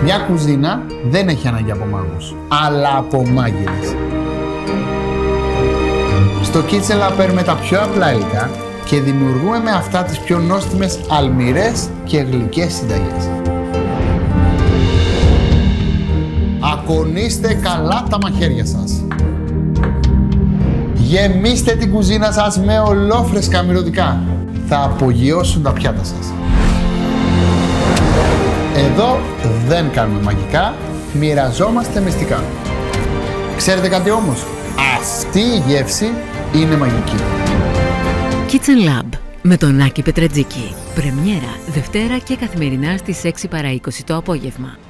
Μια κουζίνα δεν έχει ανάγκη από μάγους, αλλά από μάγειρες. Στο Kitchen Lab παίρνουμε τα πιο απλά υλικά και δημιουργούμε με αυτά τις πιο νόστιμες αλμυρές και γλυκές συνταγές. Ακονίστε καλά τα μαχαίρια σας. Γεμίστε την κουζίνα σας με ολόφρεσκα μυρωδικά. Θα απογειώσουν τα πιάτα σας. Εδώ δεν κάνουμε μαγικά, μοιραζόμαστε μυστικά. Ξέρετε κάτι όμως? Αυτή η γεύση είναι μαγική. Kitchen Lab με τον Άκη Πετρατζίκη. Πρεμιέρα Δευτέρα και καθημερινά στις 6 παρά 20 το απόγευμα.